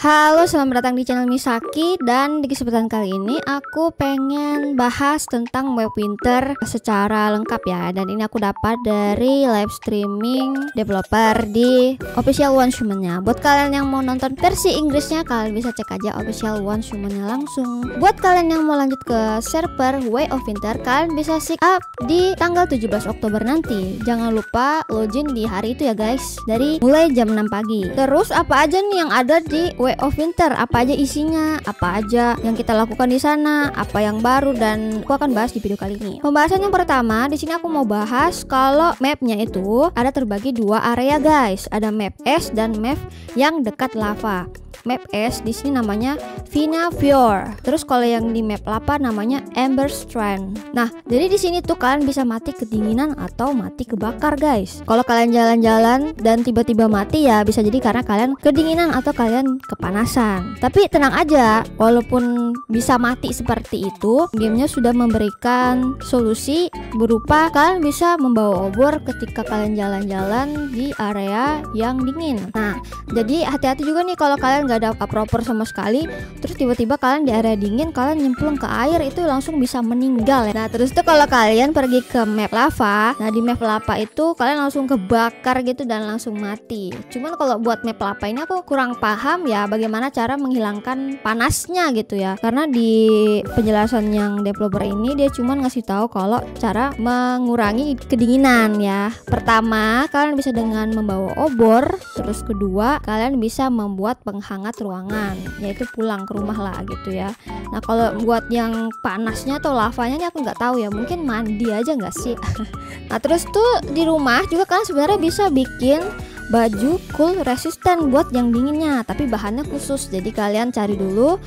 Halo, selamat datang di channel Misaki. Dan di kesempatan kali ini aku pengen bahas tentang web winter secara lengkap ya. Dan ini aku dapat dari live streaming developer di official One Human-nya. Buat kalian yang mau nonton versi Inggrisnya, kalian bisa cek aja official One Human-nya langsung. Buat kalian yang mau lanjut ke server Way of Winter, kalian bisa sign up di tanggal 17 Oktober nanti. Jangan lupa login di hari itu ya guys, dari mulai jam 6 pagi. Terus apa aja nih yang ada di Way of Winter, apa aja isinya, apa aja yang kita lakukan di sana, apa yang baru, dan aku akan bahas di video kali ini. Pembahasan yang pertama, di sini aku mau bahas kalau mapnya itu ada terbagi dua area guys. Ada map es dan map yang dekat lava. Map es di sini namanya Vina Fjord. Terus kalau yang di map lava namanya Ember Strand. Nah, jadi di sini tuh kalian bisa mati kedinginan atau mati kebakar guys. Kalau kalian jalan-jalan dan tiba-tiba mati ya bisa jadi karena kalian kedinginan atau kalian kepanasan. Tapi tenang aja, walaupun bisa mati seperti itu, gamenya sudah memberikan solusi berupa kalian bisa membawa obor ketika kalian jalan-jalan di area yang dingin. Nah, jadi hati-hati juga nih kalau kalian gak ada proper sama sekali, terus tiba-tiba kalian di area dingin, kalian nyemplung ke air, itu langsung bisa meninggal ya. Nah, terus tuh kalau kalian pergi ke map lava, nah di map lava itu kalian langsung kebakar gitu dan langsung mati. Cuman kalau buat map lava ini aku kurang paham ya bagaimana cara menghilangkan panasnya gitu ya. Karena di penjelasan yang developer ini dia cuman ngasih tahu kalau cara mengurangi kedinginan ya. Pertama, kalian bisa dengan membawa obor. Terus kedua, kalian bisa membuat penghangat ruangan, yaitu pulang ke rumah lah gitu ya. Nah, kalau buat yang panasnya atau lavanya nih aku nggak tahu ya, mungkin mandi aja nggak sih. Nah, terus tuh di rumah juga kalian sebenarnya bisa bikin baju cool resistant buat yang dinginnya, tapi bahannya khusus. Jadi kalian cari dulu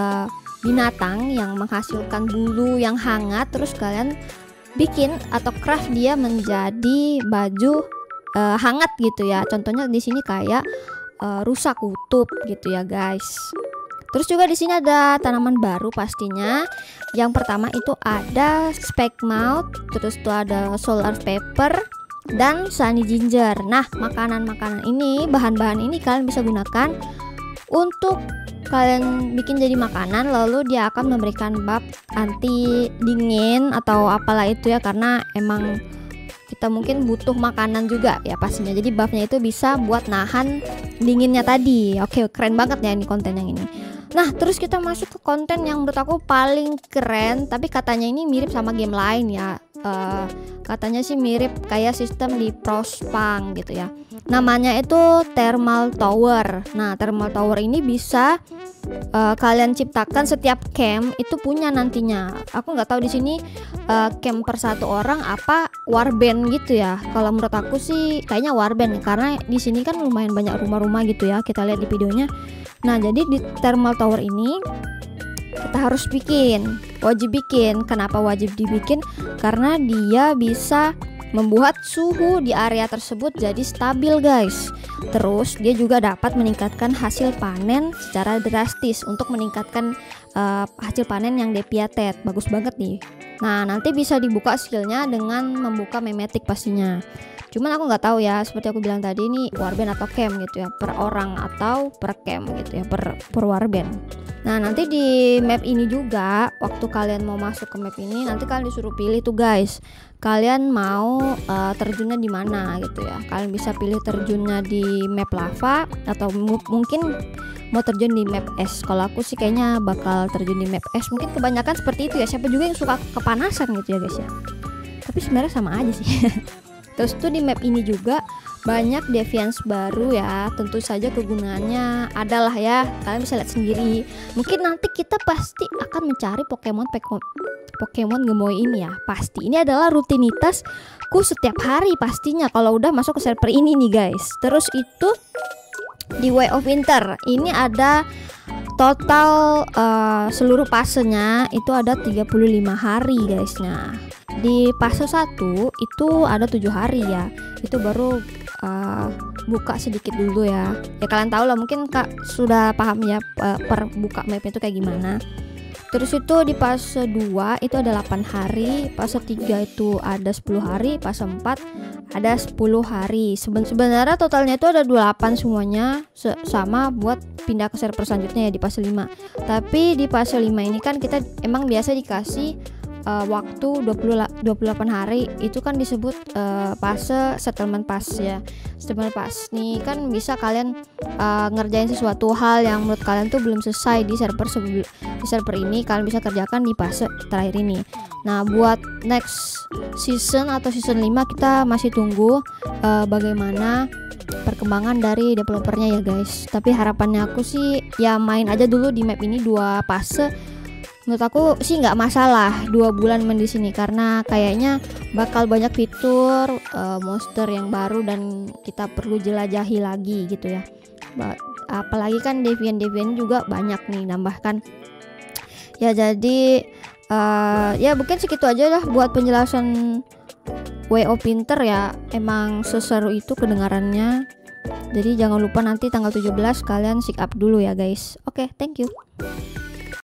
binatang yang menghasilkan bulu yang hangat, terus kalian bikin atau craft dia menjadi baju hangat gitu ya. Contohnya di sini kayak rusa kutub gitu ya guys. Terus juga di sini ada tanaman baru pastinya. Yang pertama itu ada sphagnum, terus itu ada solar pepper dan sunny ginger. Nah, makanan-makanan ini, bahan-bahan ini kalian bisa gunakan untuk kalian bikin jadi makanan, lalu dia akan memberikan buff anti dingin atau apalah itu ya, karena emang kita mungkin butuh makanan juga ya pastinya. Jadi buffnya itu bisa buat nahan dinginnya tadi. Oke, keren banget ya ini konten yang ini. Nah, terus kita masuk ke konten yang menurut aku paling keren, tapi katanya ini mirip sama game lain ya. Katanya sih mirip kayak sistem di Frostpunk gitu ya. Namanya itu Thermal Tower. Nah, Thermal Tower ini bisa kalian ciptakan, setiap camp itu punya nantinya. Aku nggak tahu di sini camp per satu orang apa warband gitu ya. Kalau menurut aku sih kayaknya warband, karena di sini kan lumayan banyak rumah-rumah gitu ya. Kita lihat di videonya. Nah, jadi di Thermal Tower ini kita harus wajib bikin. Kenapa wajib dibikin? Karena dia bisa membuat suhu di area tersebut jadi stabil guys. Terus dia juga dapat meningkatkan hasil panen secara drastis untuk meningkatkan hasil panen yang depiated. Bagus banget nih. Nah, nanti bisa dibuka skillnya dengan membuka memetik pastinya. Cuman aku nggak tahu ya, seperti aku bilang tadi ini warband atau camp gitu ya, per orang atau per camp gitu ya, per warband. Nah, nanti di map ini juga waktu kalian mau masuk ke map ini, nanti kalian disuruh pilih tuh guys, kalian mau terjunnya di mana gitu ya. Kalian bisa pilih terjunnya di map lava atau mungkin mau terjun di map es. Kalau aku sih kayaknya bakal terjun di map es. Mungkin kebanyakan seperti itu ya, siapa juga yang suka kepanasan gitu ya guys ya. Tapi sebenarnya sama aja sih. Terus tuh di map ini juga banyak deviance baru ya. Tentu saja kegunaannya adalah ya, kalian bisa lihat sendiri. Mungkin nanti kita pasti akan mencari Pokemon gemoy ini ya. Pasti ini adalah rutinitasku setiap hari pastinya kalau udah masuk ke server ini nih guys. Terus itu di Way of Winter ini ada total seluruh fasenya itu ada 35 hari guys. Nah, di fase 1 itu ada 7 hari ya. Itu baru buka sedikit dulu ya. Ya kalian tahu lah, mungkin Kak sudah paham ya per buka mapnya itu kayak gimana. Terus itu di fase 2 itu ada 8 hari, fase 3 itu ada 10 hari, fase 4 ada 10 hari. Sebenarnya totalnya itu ada 28 semuanya, sama buat pindah ke server selanjutnya ya di fase 5. Tapi di fase 5 ini kan kita emang biasa dikasih waktu 28 hari, itu kan disebut fase settlement pass ya. Settlement pass nih kan bisa kalian ngerjain sesuatu hal yang menurut kalian tuh belum selesai di server ini, kalian bisa kerjakan di fase terakhir ini. Nah, buat next season atau season 5 kita masih tunggu bagaimana perkembangan dari developernya ya guys. Tapi harapannya aku sih ya main aja dulu di map ini 2 fase. Menurut aku sih nggak masalah 2 bulan main di sini, karena kayaknya bakal banyak fitur monster yang baru dan kita perlu jelajahi lagi gitu ya. Apalagi kan Deviant juga banyak nih nambahkan. Ya jadi ya mungkin segitu aja lah buat penjelasan WoW Winter ya. Emang seseru itu kedengarannya. Jadi jangan lupa nanti tanggal 17 kalian sign up dulu ya guys. Oke, thank you.